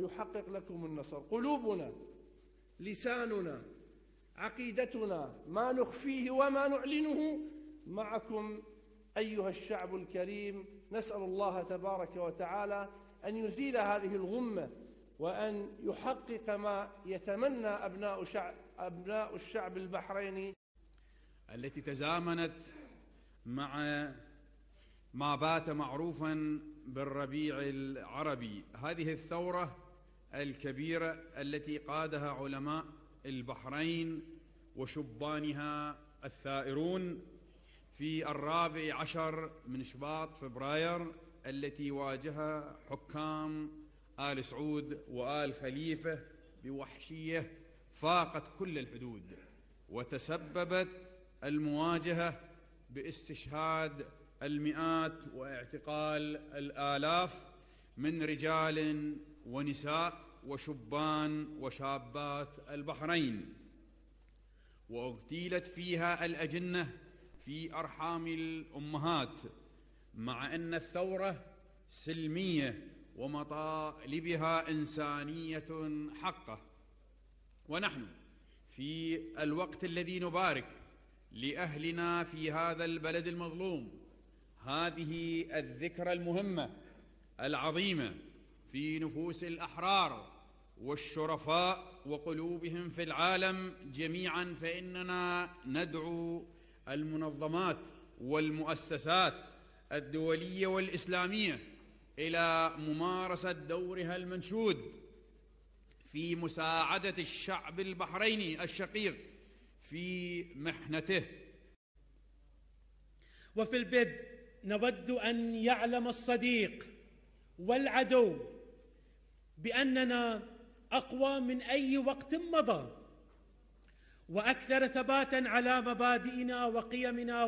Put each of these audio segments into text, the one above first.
ويحقق لكم النصر. قلوبنا، لساننا، عقيدتنا، ما نخفيه وما نعلنه معكم أيها الشعب الكريم. نسأل الله تبارك وتعالى أن يزيل هذه الغمة وأن يحقق ما يتمنى أبناء الشعب البحريني، التي تزامنت مع ما بات معروفا بالربيع العربي. هذه الثورة الكبيرة التي قادها علماء البحرين وشبانها الثائرون في 14 من شباط فبراير، التي واجهها حكام آل سعود وآل خليفة بوحشية فاقت كل الحدود، وتسببت المواجهة باستشهاد المئات واعتقال الآلاف من رجال ونساء وشبان وشابات البحرين، واغتيلت فيها الأجنة في أرحام الأمهات، مع أن الثورة سلمية ومطالبها إنسانية حقة. ونحن في الوقت الذي نبارك لأهلنا في هذا البلد المظلوم هذه الذكرى المهمة العظيمة في نفوس الأحرار والشرفاء وقلوبهم في العالم جميعا، فإننا ندعو المنظمات والمؤسسات الدولية والإسلامية إلى ممارسة دورها المنشود في مساعدة الشعب البحريني الشقيق في محنته. وفي البدء نود أن يعلم الصديق والعدو بأننا أقوى من أي وقت مضى، وأكثر ثباتاً على مبادئنا وقيمنا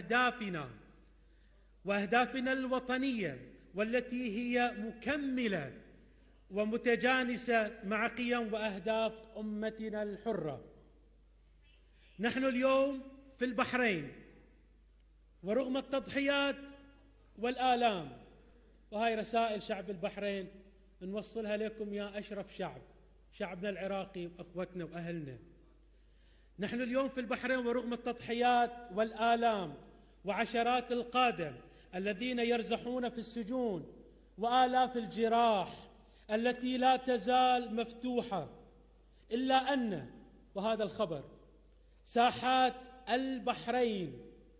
وأهدافنا الوطنية، والتي هي مكملة ومتجانسة مع قيم وأهداف أمتنا الحرة. نحن اليوم في البحرين، ورغم التضحيات والآلام، وهاي رسائل شعب البحرين نوصلها لكم يا أشرف شعب، شعبنا العراقي وأخوتنا وأهلنا. نحن اليوم في البحرين ورغم التضحيات والآلام وعشرات القادة الذين يرزحون في السجون وآلاف الجراح التي لا تزال مفتوحة، إلا أن، وهذا الخبر، ساحات البحرين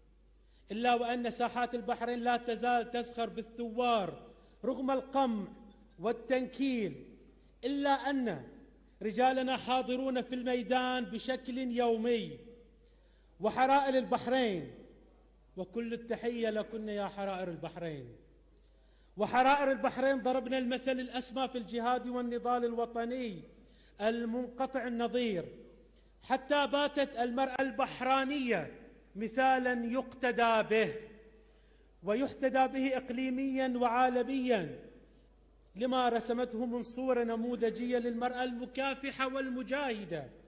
لا تزال تزخر بالثوار رغم القمع والتنكيل، إلا أن رجالنا حاضرون في الميدان بشكل يومي. وحرائر البحرين، وكل التحية لكن يا حرائر البحرين، وحرائر البحرين ضربنا المثل الأسمى في الجهاد والنضال الوطني المنقطع النظير، حتى باتت المرأة البحرانية مثالا يقتدى به ويحتدى به إقليميا وعالميا، لما رسمته من صورة نموذجية للمرأة المكافحة والمجاهدة